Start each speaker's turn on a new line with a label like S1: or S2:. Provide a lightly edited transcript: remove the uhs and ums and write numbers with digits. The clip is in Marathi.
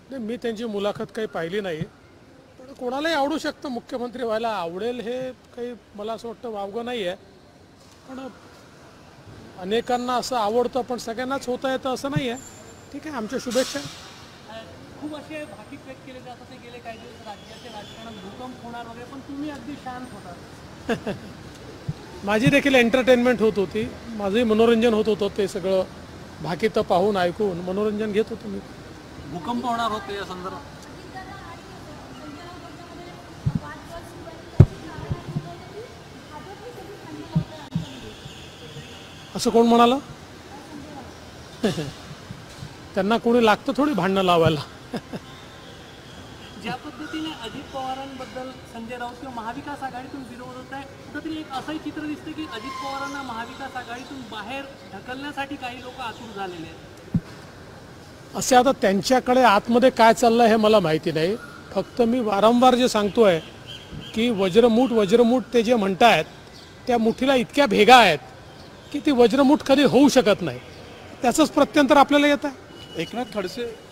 S1: नाही, मी त्यांची मुलाखत काही पाहिली नाही, पण कोणालाही आवडू शकतं, मुख्यमंत्री व्हायला आवडेल हे काही मला असं वाटतं वावगं नाही आहे. पण अनेकांना असं आवडतं, पण सगळ्यांनाच होता येतं असं नाही आहे. ठीक आहे, आमच्या शुभेच्छा.
S2: खूप असे भाकीत व्यक्त केले जात होते गेले काही दिवस राज्याच्या राजकारणात भूकंप होणार वगैरे, पण तुम्ही अगदी शांत होता.
S1: माझी देखील एंटरटेनमेंट होत होती, माझंही मनोरंजन होत होतं. ते सगळं भाकीतं पाहून ऐकून मनोरंजन घेत होतो मी.
S2: भूकंप होणार होते या संदर्भात
S1: असं कोण म्हणालं? त्यांना कोणी लागतं थोडी भांडणं लावायला.
S2: ज्या पद्धतीने अजित पवारांबद्दल संजय राऊत किंवा महाविकास आघाडीतून विरोध होत आहे, कुठंतरी एक असंही चित्र दिसतं की अजित पवारांना महाविकास आघाडीतून बाहेर ढकलण्यासाठी काही लोक आतुर झालेले आहेत.
S1: असे आता त्यांच्याकडे आतमध्ये काय चाललं हे मला माहिती नाही. फक्त मी वारंवार जे सांगतोय की वज्रमूठ ते जे म्हणतायत त्या मुठीला इतक्या भेगा आहेत की ती वज्रमूठ कधी होऊ शकत नाही. त्याचंच प्रत्यंतर आपल्याला येत आहे.
S3: एकनाथ खडसे